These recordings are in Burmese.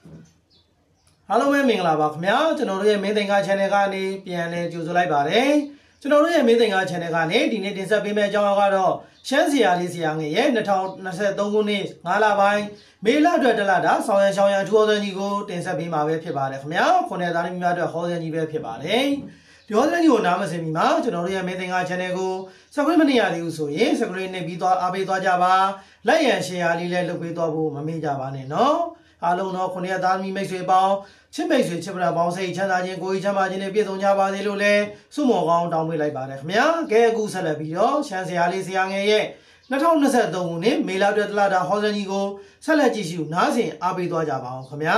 Hello မင်္ဂလာပါခင်ဗျာကျွန်တော်တို့ရဲ့မင်းသင်္ကာ channel ကနေပြန်လည်ကြိုဆိုလိုက်ပါတယ်ကျွန်တော်တို့ရဲ့မင်းသင်္ကာ channel ကနေဒီနေ့တင်ဆက်ပေးမယ့်အကြောင်းအရာကတော့ရှမ်းဆရာလေးဆရာငယ်ရဲ့2023ခုနှစ်9လပိုင်းမေလအတွက်တလတာဆောင်းရံရှောင်းရံထူအောင်စံကြီးကိုတင်ဆက်ပေးမှာပဲဖြစ်ပါတယ်ခင်ဗျာခုနှစ်သားသမီးများအတွက်ဟောစံကြီးပဲဖြစ်ပါတယ်ဒီဟောစံကြီးကိုနားမစင်မီမှာကျွန်တော်တို့ရဲ့မင်းသင်္ကာ channel ကို subscribe မနေရသေးဘူးဆိုရင် subscribe နဲ့ပြီးသွားအားပေးသွားကြပါလိုက်ရန် share လေးလည်းလုပ်ပေးသွားဖို့မမေ့ကြပါနဲ့နော်အားလုံးတော့ခုနှစ်သားသမီးမိတ်ဆွေပေါင်းချစ်မိတ်ဆွေချစ်ပရာပေါင်းစိတ်ချမ်းသာခြင်းကိုယ်ချမ်းသာခြင်းနဲ့ပြည့်စုံကြပါစေလို့လည်းဆုမွန်ကောင်းတောင်းပေးလိုက်ပါတယ်ခင်ဗျာကဲအခုဆက်လက်ပြီးတော့ရှမ်းဆရာလေးဆရာငယ်ရဲ့2023ခုနှစ်မေလအတွက်တလတာဟောစံကြီးကိုဆက်လက်ကြည့်ရှုနားဆင်အားပေးသွားကြပါအောင်ခင်ဗျာ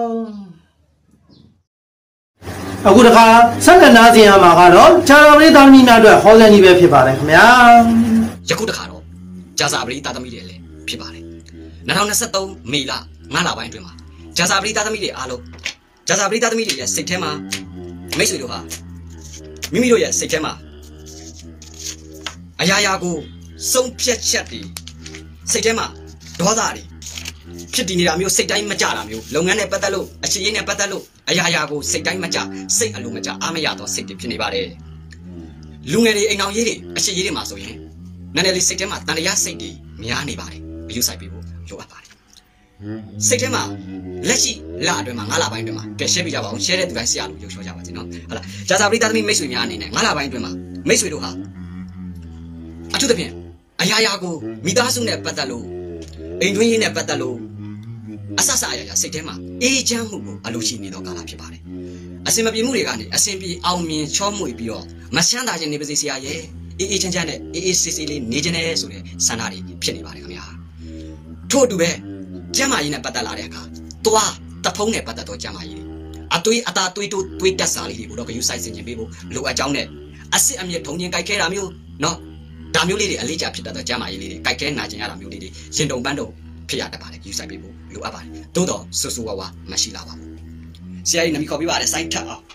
အခုတခါဆက်လက်နားဆင်ရမှာကတော့ဂျာပရိသားသမီးများအတွက်ဟောစံကြီးပဲဖြစ်ပါတယ်ခင်ဗျာယခုတခါတော့ဂျာပရိသားသမီးတွေလည်းဖြစ်ပါတယ်2023မေလ9လပိုင်းအတွင်းမှာဂျာပရိသားသမီးတွေအားလုံးဂျာပရိသားသမီးတွေရဲ့စိတ်ထဲမှာမိတ်ဆွေတို့ဟာမိမိတို့ရဲ့စိတ်ထဲမှာအရာရာကိုစုံဖြတ်ချက်တွေစိတ်ထဲမှာဒေါသတွေဖြစ်တည်နေတာမျိုးစိတ်တိုင်းမကြတာမျိုးလုပ်ငန်းနဲ့ပတ်သက်လို့အခြေအနေနဲ့ပတ်သက်လို့အရာရာကိုစိတ်တိုင်းမကြစိတ်အလိုမကြအားမရတော့စိတ်တွေဖြစ်နေပါတယ်လူငယ်တွေအိမ်အောင်ရေးတွေအခြေရေးတွေမှာဆိုရင်နည်းနည်းလေးစိတ်ထဲမှာတန်တရားစိတ်တွေများနေပါတယ်အယူဆိုင်ပေးဖို့လိုအပ်ပါတယ်စိတ်ထဲမှာလက်ရှိလအတွင်းမှာ9လပိုင်းအတွင်းမှာကဲ share ပေးကြပါအောင် share တဲ့သူတိုင်းဆရာလို့ရုပ်ချောကြပါစေနော်ဟုတ်လားဂျာစာပရိသတ်သမီးမိတ်ဆွေများအနေနဲ့9လပိုင်းအတွင်းမှာမိတ်ဆွေတို့ဟာအထူးသဖြင့်အရာရာကိုမိသားစုနဲ့ပတ်သက်လို့အိမ်တွင်းရေးနဲ့ပတ်သက်လို့အဆအရာရာစိတ်ထဲမှာအေးချမ်းမှုကိုအလိုရှိနေတော့ကာလဖြစ်ပါတယ်အစင်မပြေမှုတွေကနေအစင်ပြေအောင်မြင်ချောမွေပြီးတော့မချမ်းသာခြင်းနေပါစေဆရာရဲ့အေးချမ်းချမ်းနဲ့အေးဆေးဆေးလေးနေခြင်းနဲ့ဆိုတဲ့ဆန္ဒတွေဖြစ်နေပါတယ်ခင်ဗျာထို့အတူပဲကျမ်းမာရေးနဲ့ပတ်သက်လာတဲ့အခါသွားတဖုံးနဲ့ပတ်သက်တော့ကျမ်းမာရေးအသွေးအသားသွေးတိုးသွေးတက်စာလေးတွေကိုတော့ဂရုစိုက်စင်ခြင်းပေးဖို့လိုအပ်ကြောင်းနဲ့အစစ်အမြစ်ထုံချင်းကြိုက်ခဲတာမျိုးနော်ဒါမျိုးလေးတွေအလေးချဖြစ်တတ်တဲ့ကျမ်းမာရေးလေးတွေကြိုက်ခဲနာကျင်ရတာမျိုးလေးတွေရှင်တုံပန်းတော့ဖြစ်ရတတ်ပါတယ်ဂရုစိုက်ပေးဖို့လိုအပ်ပါတယ်သို့တော့ဆူဆူဝါဝါမရှိလာပါဘူးဆရာကြီးနမီခေါ်ပြပါတယ်စိုင်းထက်အောင်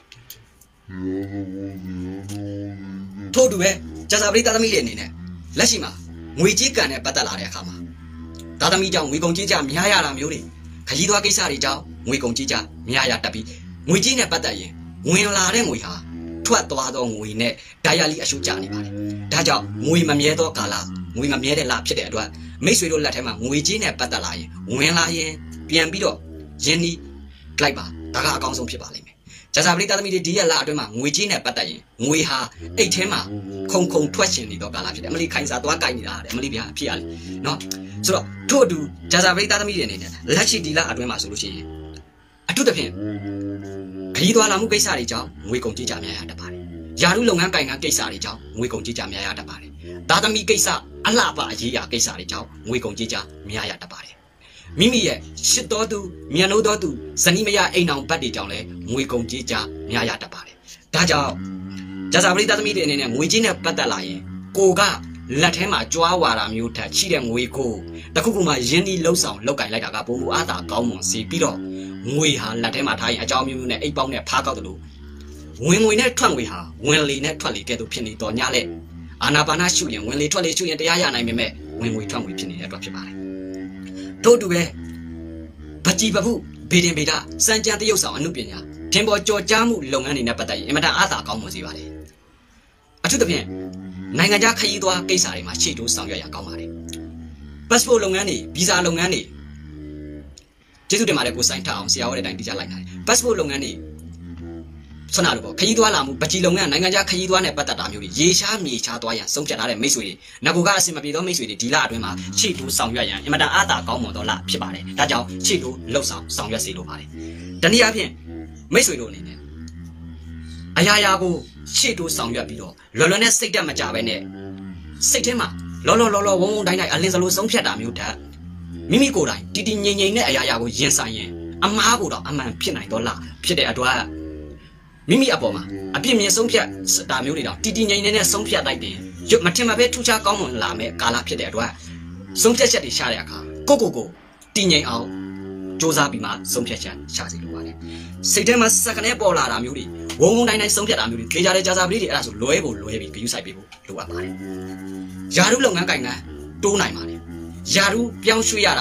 ထို့တူပဲဂျာစာပရိသတ်သမီးတွေအနေနဲ့လက်ရှိမှာငွေကြေးကံနဲ့ပတ်သက်လာတဲ့အခါမှာသားသမီးကြောင့်ငွေကုန်ကြေးကြများရတာမျိုးတွေခရီးသွားကိစ္စတွေကြောင့်ငွေကုန်ကြေးကြများရတတ်ပြီးငွေကြေးနဲ့ပတ်သက်ရင်ဝင်လာတဲ့ငွေဟာထွက်သွားသောငွေနဲ့ဒိုင်ယာလီအရှုကြနေပါတယ်ဒါကြောင့်ငွေမမြဲသောကာလငွေမမြဲတဲ့လဖြစ်တဲ့အတွက်မိတ်ဆွေတို့လက်ထဲမှာငွေကြေးနဲ့ပတ်သက်လာရင်ဝင်လာရင်ပြန်ပြီးတော့ယင်းဒီလိုက်ပါဒါကအကောင်းဆုံးဖြစ်ပါလိမ့်မယ်ဂျာစာပရိသတ်သမီးတွေဒီရက်လအတွင်းမှာငွေကြေးနဲ့ပတ်သက်ရင်ငွေဟာအိတ်ထဲမှာခုံထွက်ရှင်နေသောကာလဖြစ်တယ်အမလီခိုင်စာသွားကြိုက်နေတာတဲ့အမလီဗျာဖြစ်ရလေနော်ဆိုတော့ထို့အတူဂျာစာပရိသတ်သမီးတွေအနေနဲ့လက်ရှိဒီလအတွင်းမှာဆိုလို့ရှိရင်အထူးသဖြင့်ခရီးသွားလာမှုကိစ္စတွေကြောင့်ငွေကုန်ကြေးကြများရတတ်ပါတယ်ယာရုလုပ်ငန်းကိုင်ငန်းကိစ္စတွေကြောင့်ငွေကုန်ကြေးကြများရတတ်ပါတယ်သားသမီးကိစ္စအလှပအရေးရာကိစ္စတွေကြောင့်ငွေကုန်ကြေးကြများရတတ်ပါတယ်မိမိရဲ့ရှစ်တော်သူမြန်လို့တော်သူဇနီးမယားအိမ်အောင်ဘတ်တွေကြောင့်လည်းငွေကုန်ကြေးကြများရတတ်ပါတယ်ဒါကြောင့်ဂျာစာပရိသတ်သမီးတွေအနေနဲ့ငွေကြေးနဲ့ပတ်သက်လာရင်ကိုကလက်ထဲမှာကြွားဝါတာမျိုးထက်ချိတဲ့ငွေကိုတခုခုမှရင်းနှီးလှုပ်ဆောင်လောက်ကင်လိုက်တာကပုံမူအားသာကောင်းမွန်စီပြီးတော့ငွေဟာလက်ထဲမှာထားရင်အကြောင်းမျိုးနဲ့အိတ်ပေါက်နဲ့ဖားကောက်တယ်လို့ဝင်ငွေနဲ့ထွက်ငွေဟာဝင်လေနဲ့ထွက်လေကဲ့သို့ဖြစ်နေတော့ညလက်အာနာပါနာရှုရင်ဝင်လေထွက်လေရှုရင်တရားရနိုင်ပေမဲ့ဝင်ငွေထွက်ငွေဖြစ်နေတဲ့အတွက်ဖြစ်ပါတယ်တို့တူပဲပကြည်ပပုဗေဒင်ဗေဒစံကြံတရုပ်ဆောင်အမှုပညာထင်ပေါ်ကြော်ကြားမှုလုပ်ငန်းတွေနဲ့ပတ်သက်ရင်အင်မတန်အားသာကောင်းမွန်စေပါတယ်အထူးသဖြင့်နိုင်ငံခြားခရီးသွားကိစ္စတွေမှာရှေ့တိုးဆောင်ရွက်ရကောင်းပါတယ်ပတ်စပို့လုပ်ငန်းတွေဗီဇာလုပ်ငန်းတွေကျေးဇူးတင်ပါတယ်ကိုစိုင်းထအောင်ဆရာဟောတဲ့အတိုင်းသိကြလိုက်နိုင်ပတ်စပို့လုပ်ငန်းတွေဆွမ်းနာလို့ပေါ့ခရီးသွားလာမှုပကြည်လုပ်ငန်းနိုင်ငံခြားခရီးသွားနဲ့ပတ်သက်တာမျိုးတွေရေရှားမြေချသွားရန်ဆုံးဖြတ်ထားတဲ့မိတ်ဆွေတွေငါကအစင်မပြေသောမိတ်ဆွေတွေဒီလအတွင်းမှာရှေ့တိုးဆောင်ရွက်ရန်အင်မတန်အားသာကောင်းမွန်သောလဖြစ်ပါတယ်ဒါကြောင့်ရှေ့တိုးလှုပ်ဆောင်ရွက်စေလိုပါတယ်တနည်းအားဖြင့်မိတ်ဆွေတို့အနေနဲ့အရာရာကိုရှေ့တိုးဆောင်ရွက်ပြီးတော့လွယ်လွယ်နဲ့စိတ်တက်မကြပဲနဲ့စိတ်ထဲမှာလောဝုန်းဝုန်းတိုင်းအလင်းစလိုဆုံးဖြတ်တာမျိုးတတ်မိမိကိုယ်တိုင်တီငြိမ်နဲ့အရာရာကိုရင်ဆိုင်ရင်အမားကိုတော့အမှန်ဖြစ်နိုင်တော့လားဖြစ်တဲ့အတွက်မိမိအပေါ်မှာအပြစ်မြင်ဆုံးဖြတ်တာမျိုးတွေတော့တီငြိမ်နဲ့ဆုံးဖြတ်လိုက်တယ်မထင်မှပဲထူးခြားကောင်းမွန်လာမဲ့ကာလဖြစ်တဲ့အတွက်ဆုံးဖြတ်ချက်တွေရှာတဲ့အခါကိုတီငြိမ်အောင်စ조사ပြီးမှဆုံးဖြတ်ချက်ရှာစီလိုပါတယ်စိတ်ထဲမှာစက္ကနဲ့ပေါ်လာတာမျိုးတွေဝုန်းတိုင်းဆုံးဖြတ်တာမျိုးတွေခေကြတဲ့ကြာစာပလေးတွေအဲ့ဒါဆိုလွဲပြီးဂရုစိုက်ပေးဖို့လိုအပ်ပါတယ်ယာရုလုပ်ငန်းကိုင်ငန်းတိုးနိုင်ပါတယ်ယာရုပြောင်းရွှေ့ရတာမျိုး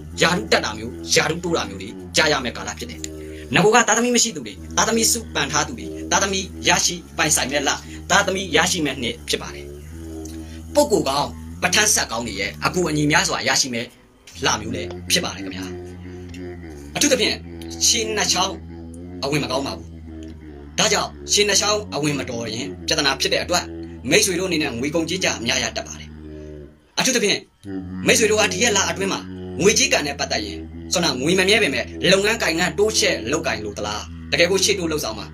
ယာရုတက်တာမျိုးယာရုတိုးတာမျိုးတွေကြားရမယ်ကာလဖြစ်တယ်ငါကသားသမီးမရှိသူတွေသားသမီးစုပန်ထားသူတွေသားသမီးရရှိပိုင်ဆိုင်မဲ့လားသားသမီးရရှိမဲ့နှစ်ဖြစ်ပါတယ်ပုဂ္ဂိုလ်ကောင်းပဋ္ဌာန်းဆက်ကောင်းတွေရဲ့အကူအညီများစွာရရှိမဲ့လာမျိုးလည်းဖြစ်ပါတယ်ခင်ဗျာအထူးသဖြင့်ရှင်နှချောင်းအဝင်မကောင်းပါဘူးဒါကြောင့်ရှင်နှချောင်းအဝင်မတော်ရင်ပြဿနာဖြစ်တဲ့အတွက်မိတ်ဆွေတို့အနေနဲ့ငွေကုန်ကြေးကြအများရတတ်ပါတယ်အထူးသဖြင့်မိတ်ဆွေတို့ကဒီရက်လအတွင်းမှာငွေကြေးကန်နဲ့ပတ်သက်ရင်ဆိုတော့ငွေမမြဲပေမဲ့လုပ်ငန်းကိုင်ငန်းတိုးချက်လုပ်ကိုင်လို့သလားတကယ်ကိုရှေ့တိုးလုပ်ဆောင်ပါ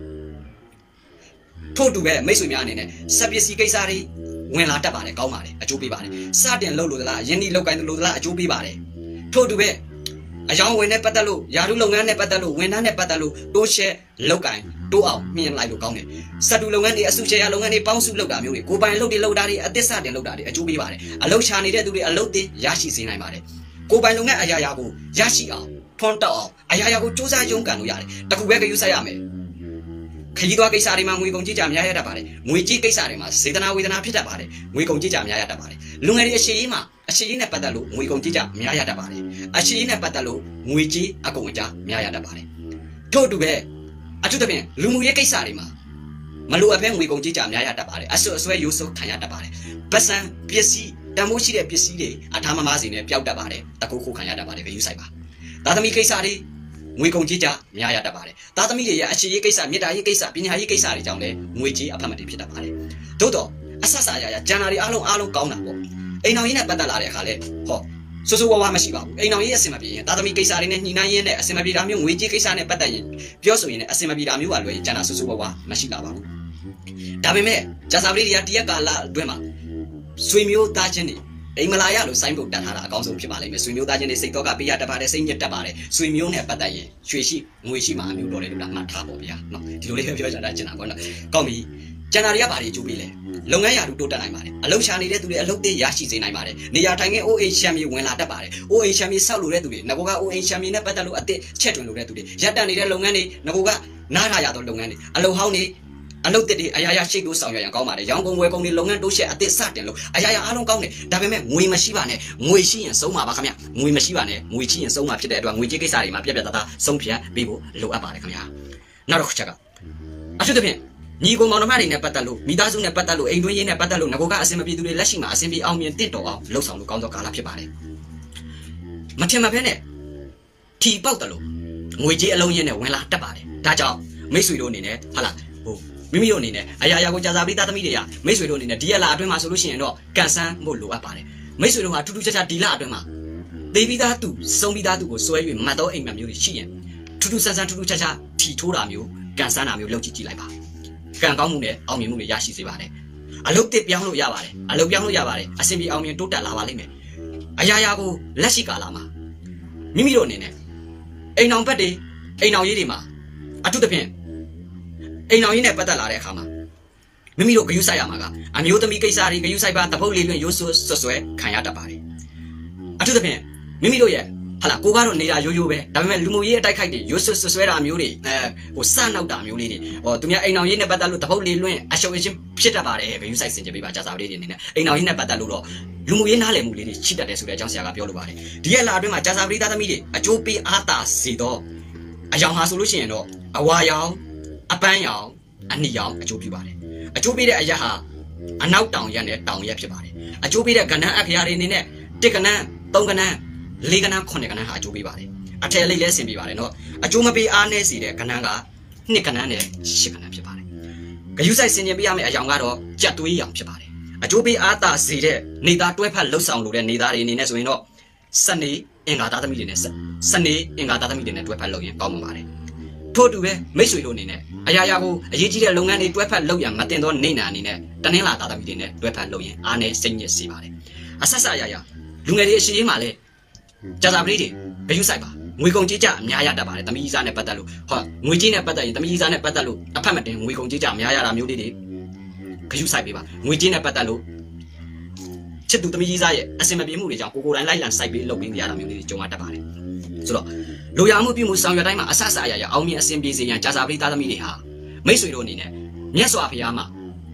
ထို့တူပဲမိတ်ဆွေများအနေနဲ့စက်ပစ္စည်းကိစ္စတွေဝင်လာတတ်ပါတယ်ကောင်းပါတယ်အကျိုးပေးပါတယ်စတင်လုပ်လို့သလားယင်းဒီလုပ်ကိုင်လို့သလားအကျိုးပေးပါတယ်ထို့တူပဲအယောင်ဝင်နဲ့ပတ်သက်လို့ယာရုလုပ်ငန်းနဲ့ပတ်သက်လို့ဝန်ထမ်းနဲ့ပတ်သက်လို့တိုးချက်လုပ်ကိုင်တိုးအောင်မြင်လိုက်လို့ကောင်းတယ်စက်တူလုပ်ငန်းတွေအစုချေရလုပ်ငန်းတွေပေါင်းစုလုပ်တာမျိုးတွေကိုပိုင်လုပ်တွေလုပ်တာတွေအသစ်စတင်လုပ်တာတွေအကျိုးပေးပါတယ်အလုပ်ချနေတဲ့သူတွေအလုပ်တင်ရရှိစေနိုင်ပါတယ်ကိုပိုင်လုပ်ငန်းအရာရာကိုရရှိအောင်ထွန်းတောက်အောင်အရာရာကိုစူးစမ်းရုန်းကန်လို့ရတယ်တခုပဲကြည့်ဆက်ရမယ်ခရီးသွားကိစ္စတွေမှာငွေကုန်ကြေးကြများရတတ်ပါတယ်ငွေကြေးကိစ္စတွေမှာစေတနာဝေဒနာဖြစ်တတ်ပါတယ်ငွေကုန်ကြေးကြများရတတ်ပါတယ်လူငယ်တွေအရှိရေးမှာအရှိရေးနဲ့ပတ်သက်လို့ငွေကုန်ကြေးကြများရတတ်ပါတယ်အရှိရေးနဲ့ပတ်သက်လို့ငွေကြေးအကုန်အကျများရတတ်ပါတယ်ထို့အတူပဲအထူးသဖြင့်လူမှုရေးကိစ္စတွေမှာမလိုအပ်ဘဲငွေကုန်ကြေးကြများရတတ်ပါတယ်အဆွဲရိုးစုခံရတတ်ပါတယ်ပတ်စံပစ္စည်းတန်ဖိုးရှိတဲ့ပစ္စည်းတွေအထားမမားစီနဲ့ပျောက်တတ်ပါတယ်တကူခုခံရတတ်ပါတယ်ဂရုစိုက်ပါသားသမီးကိစ္စတွေငွေကုန်ကြေးကြများရတတ်ပါတယ်သားသမီးတွေရဲ့အရှိရေးကိစ္စမြေတာရေးကိစ္စပညာရေးကိစ္စတွေကြောင့်လည်းငွေကြေးအဖက်မတည်ဖြစ်တတ်ပါတယ်သို့တော့အဆက်စားရကျန်တာတွေအားလုံးကောင်းတာပေါ့အိမ်တော်ကြီးနဲ့ပတ်သက်လာတဲ့အခါလဲဟောစိုးစိုးဝါးဝါမရှိပါဘူးအိမ်တော်ကြီးအဆင်မပြေရင်သားသမီးကိစ္စတွေနဲ့ညှိနှိုင်းရင်းနဲ့အဆင်မပြေတာမျိုးငွေကြေးကိစ္စနဲ့ပတ်သက်ရင်ပြောဆိုရင်လည်းအဆင်မပြေတာမျိုးကလွယ်ရင်ကျန်တာစိုးစိုးဝါးဝါမရှိလာပါဘူးဒါပေမဲ့ဂျာစာပလေးတွေကတရက်ကာလအတွင်းမှာဆွေမျိုးသားချင်းတွေအိမ်မလာရလို့စိုင်းဖို့တတ်ထားတာအကောင်းဆုံးဖြစ်ပါလိမ့်မယ်ဆွေမျိုးသားချင်းတွေစိတ်တော့ကပေးရတတ်ပါတယ်စိတ်ညစ်တတ်ပါတယ်ဆွေမျိုးနဲ့ပတ်သက်ရင်ရွှေရှိငွေရှိမှာအမျိုးတော်တယ်လို့ဒါမှတ်ထားပါဗျာနော်ဒီလိုလေးပဲပြောကြတာကျင်တာပေါ့နော်ကောင်းပြီကျန်တာတွေကဘာတွေကျိုးပေးလဲလုပ်ငန်းရာထူးတိုးတက်နိုင်ပါတယ်အလုပ်ရှာနေတဲ့သူတွေအလုပ်တွေရရှိစေနိုင်ပါတယ်နေရာထိုင်ခင်း OA ချမ်းမြေဝင်လာတတ်ပါတယ် OA ချမ်းမြေဆောက်လို့တဲ့သူတွေငကိုက OA ချမ်းမြေနဲ့ပတ်သက်လို့အစ်ချက်တွင်လို့တဲ့သူတွေရပ်တန့်နေတဲ့လုပ်ငန်းတွေငကိုကနားထားရသောလုပ်ငန်းတွေအလုပ်ဟောင်းတွေအလုပ်တစ်တွေအရာရာရှိလို့ဆောင်ရွက်ရန်ကောင်းပါတယ်ရောင်းကုန်ဝယ်ကုန်တွေလုပ်ငန်းတိုးချက်အသစ်စတင်လို့အရာရာအားလုံးကောင်းတယ်ဒါပေမဲ့ငွေမရှိပါနဲ့ငွေရှိရင်ဆုံးပါခင်ဗျငွေမရှိပါနဲ့ငွေရှိရင်ဆုံးပါဖြစ်တဲ့အတွက်ငွေကြေးကိစ္စတွေမှာပြက်ပြက်သားသားဆုံးဖြတ်ပေးဖို့လိုအပ်ပါတယ်ခင်ဗျနောက်တစ်ချက်ကအထူးသဖြင့်ညီကောင်မောင်နှမတွေနဲ့ပတ်သက်လို့မိသားစုနဲ့ပတ်သက်လို့အိမ်တွင်းရေးနဲ့ပတ်သက်လို့ငကိုကအဆင်မပြေသူတွေလက်ရှိမှာအဆင်ပြေအောင်မြင်တင့်တော်အောင်လှုပ်ဆောင်လို့ကောင်းသောကာလဖြစ်ပါတယ်မထင်မှတ်ဖဲနဲ့ထီပေါက်တယ်လို့ငွေကြေးအလုံးရင်းနဲ့ဝင်လာတတ်ပါတယ်ဒါကြောင့်မိတ်ဆွေတို့အနေနဲ့ဟာလားမိမိတို့အနေနဲ့အရာရာကိုကြာစာပရိသတ်သမီးတွေကမိတ်ဆွေတို့အနေနဲ့ဒီရက်လအတွင်းမှာဆိုလို့ရှိရင်တော့ကန်ဆန်းဖို့လိုအပ်ပါတယ်မိတ်ဆွေတို့ဟာထူးထူးခြားခြားဒီလအတွင်းမှာသေပြီးသားသူစုံပြီးသားသူကိုစွဲ၍မတ်တော့အိမ်မမျိုးတွေရှိရင်ထူးထူးဆန်းဆန်းထူးထူးခြားခြားထီထိုးတာမျိုးကန်ဆန်းတာမျိုးလုပ်ကြည့်လိုက်ပါကံကောင်းမှုနဲ့အောင်မြင်မှုတွေရရှိစေပါတယ်အလုပ်တစ်ပြောင်းလို့ရပါတယ်အလုပ်ပြောင်းလို့ရပါတယ်အဆင်ပြေအောင်မြင်တိုးတက်လာပါလိမ့်မယ်အရာရာကိုလက်ရှိကာလမှာမိမိတို့အနေနဲ့အိမ်အောင်ဘက်တွေအိမ်အောင်ရေးတွေမှာအထူးသဖြင့်အိမ်တော်ကြီးနဲ့ပတ်သက်လာတဲ့အခါမှာမိမိတို့ဂရုစိုက်ရမှာကအမျိုးသမီးကိစ္စတွေဂရုစိုက်ပါတပုတ်လေးလွင်ရိုးဆွဲခံရတတ်ပါတယ်အထူးသဖြင့်မိမိတို့ရဲ့ဟာလာကိုကတော့နေတာရိုးရိုးပဲဒါပေမဲ့လူမှုရေးအတိုက်ခိုက်တွေရိုးဆွဲတာမျိုးတွေဟိုစနောက်တာမျိုးလေးတွေဟောသူများအိမ်တော်ကြီးနဲ့ပတ်သက်လို့တပုတ်လေးလွင်အရှုံးအရှင်းဖြစ်တတ်ပါတယ်ဂရုစိုက်စင်ကြပေးပါကြာစာလေးတွေအနေနဲ့အိမ်တော်ကြီးနဲ့ပတ်သက်လို့တော့လူမှုရေးနားလည်မှုလေးတွေရှိတတ်တယ်ဆိုတဲ့အကြောင်းဆရာကပြောလိုပါတယ်ဒီရက်လာအတွင်းမှာကြာစာပရိသတ်သမီးတွေအကျိုးပေးအားသာစေတော့အယောင်ဟာဆိုလို့ရှိရင်တော့အဝါရောင်အပန်းရောင်အနီရောင်အကျိုးပြုပါတယ်အကျိုးပေးတဲ့အရာဟာအနောက်တောင်ရက်နဲ့တောင်ရက်ဖြစ်ပါတယ်အကျိုးပေးတဲ့ကဏ္ဍအခရာတွေအနေနဲ့တစ်ကဏ္ဍသုံးကဏ္ဍလေးကဏ္ဍခုနှစ်ကဏ္ဍဟာအကျိုးပေးပါတယ်အထက်လေးလဲဆင်ပေးပါတယ်နော်အကျိုးမပေးအားနည်းစေတဲ့ကဏ္ဍကနှစ်ကဏ္ဍနဲ့ရှစ်ကဏ္ဍဖြစ်ပါတယ်ဂရုစိုက်ဆင်ခြင်ပေးရမယ့်အယောင်ကတော့ကြက်သွေးရောင်ဖြစ်ပါတယ်အကျိုးပေးအားသာစေတဲ့နေသားတွဲဖက်လှုပ်ဆောင်လို့တဲ့နေသားတွေအနေနဲ့ဆိုရင်တော့စနေအင်္ဂါသားသမီးတွေနဲ့စနေအင်္ဂါသားသမီးတွေနဲ့တွဲဖက်လုပ်ရင်ကောင်းမှာပါတယ်ထို့တူပဲမိတ်ဆွေတို့အနေနဲ့အရာရာကိုအရေးကြီးတဲ့လုပ်ငန်းတွေတွဲဖက်လုပ်ရမတင်သောနေနာအနေနဲ့တနင်္လာသားသမီးတွေနဲ့တွဲဖက်လုပ်ရင်အားနဲ့စိတ်ညစ်စေပါတယ်အဆက်ဆက်အရာလူငယ်တွေအရှိရေးမှာလဲကြာစာပလေးတွေဂရုစိုက်ပါငွေကုန်ကြေးကြအများရတတ်ပါတယ်သမီးကြီးစားနဲ့ပတ်သက်လို့ဟောငွေကြေးနဲ့ပတ်သက်ရင်သမီးကြီးစားနဲ့ပတ်သက်လို့အဖက်မတင်ငွေကုန်ကြေးကြအများရတာမျိုးလေးတွေဂရုစိုက်ပေးပါငွေကြေးနဲ့ပတ်သက်လို့ချစ်သူသမီးကြီးစားရဲ့အစင်မပြေမှုတွေကြောင့်ကိုယ်တိုင်လိုက်လံစိုက်ပေးလုပ်ပေးနေရတာမျိုးလေးတွေကြုံရတတ်ပါတယ်ဆိုတော့လိုရာမှုပြုမှုဆောင်ရွက်တိုင်းမှာအဆအရာအောင်မြင်အဆင်ပြေစေရန်ကြာစာပရိသတ်သမီးတွေဟာမိတ်ဆွေတို့အနေနဲ့မြတ်စွာဘုရားမှာဟာလား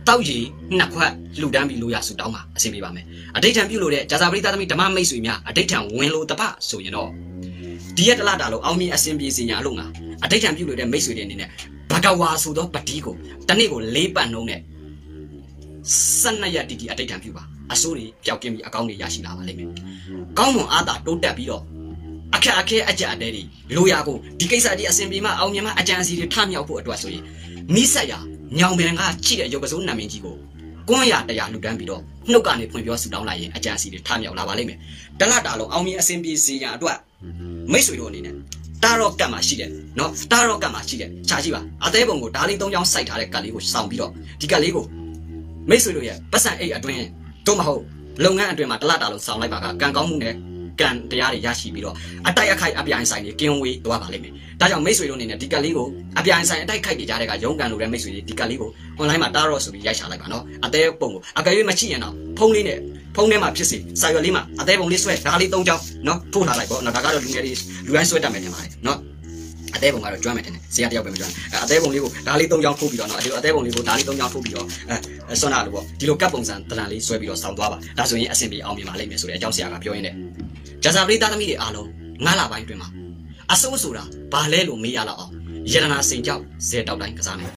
တောက်ရီနှစ်ခွက်လှူဒန်းပြီးလို့ရဆူတောင်းပါအဆင်ပြေပါမယ်အဋိဌံပြုလို့တဲ့ဂျာဇာပရိသသမီဓမ္မမိတ်ဆွေများအဋိဌံဝင်လို့တပဆိုရင်တော့ဒီရက်တလတာလို့အောင်မြင်အဆင်ပြေစီညာလို့ငါအဋိဌံပြုလို့တဲ့မိတ်ဆွေတွေအနေနဲ့ဘဂဝါဆိုသောပတိကိုတနေ့ကို၄ပတ်နှုံးနဲ့12ရက်တီတီအဋိဌံပြုပါအစိုးတွေပျောက်ကင်းပြီးအကောင်းတွေရရှိလာပါလိမ့်မယ်ကောင်းမွန်အားသာတိုးတက်ပြီးတော့အခက်အခဲအကြအတဲတွေလိုရာကိုဒီကိစ္စကြီးအစဉ်ပြေမှအောင်မြင်မှအကြံစီတွေထမြောက်ဖို့အတွက်ဆိုရင်မိဆက်ရညောင်ပင်ကချိတဲ့ရုပ်ကစိုးနာမည်ကြီးကိုကွန်းရတရားလူတန်းပြီးတော့နှုတ်ကနေဖွင့်ပြောဆူတောင်းလိုက်ရင်အကြံစီတွေထမြောက်လာပါလိမ့်မယ်တလတာလုံးအောင်မြင်အစဉ်ပြေစီရန်အတွက်မိတ်ဆွေတို့အနေနဲ့တာရော့ကတ်မှာရှိတယ်နော်တာရော့ကတ်မှာရှိတယ်ခြာကြည့်ပါအသေးပုံကိုဓာလေး၃ချောင်းစိုက်ထားတဲ့ကတ်လေးကိုစောင့်ပြီးတော့ဒီကတ်လေးကိုမိတ်ဆွေတို့ရဲ့ပတ်စံအိတ်အတွင်းတို့မဟုတ်လုပ်ငန်းအတွင်းမှာတလတာလုံးစောင့်လိုက်ပါကကံကောင်းမှုနဲ့ကံတရားတွေရရှိပြီးတော့အတိုက်အခိုက်အပြိုင်ဆိုင်တွေကင်းဝေးသွားပါလိမ့်မယ်။ဒါကြောင့်မိတ်ဆွေတို့အနေနဲ့ဒီကတ်လေးကိုအပြိုင်ဆိုင်အတိုက်ခိုက်တွေကြားတဲ့ကရုံးကန်လိုတဲ့မိတ်ဆွေတွေဒီကတ်လေးကို online မှာတားတော့ဆိုပြီးရိုက်ချလိုက်ပါနော်။အသေးပုံကိုအကယ်၍မရှိရင်တော့ဖုန်းလေးနဲ့ဖုန်းထဲမှာဖြစ်စီစာရွက်လေးမှာအသေးပုံလေးဆွဲဒါလေး၃ချောင်းနော်ထိုးထားလိုက်ပေါ့နော်ဒါကတော့လူငယ်တွေလူတိုင်းဆွဲတတ်မယ်ထင်ပါတယ်နော်အသေးပုံကတော့ကျွမ်းမယ်ထင်တယ်ဆရာတယောက်ပဲမကျွမ်းအသေးပုံလေးကိုဒါလေး၃ချောင်းထိုးပြီးတော့နော်အသေးပုံလေးကိုဒါလေး၃ချောင်းထိုးပြီးတော့ဆွမ်းနာလို့ပေါ့ဒီလိုကတ်ပုံစံတလန်လေးဆွဲပြီးတော့စောင်းသွားပါဒါဆိုရင်အဆင်ပြေအောင်မြင်ပါလိမ့်မယ်ဆိုတဲ့အကြောင်းဆရာကပြောရင်းနဲ့ဂျာဇာပရိသသမီးတွေအားလုံး9လပိုင်းတွင်မှာအစိုးဆိုတာဘာလဲလို့မေးရတော့အောင်ယရနာစိန်ကြောက်ဇဲတောက်တိုင်းကစားမယ်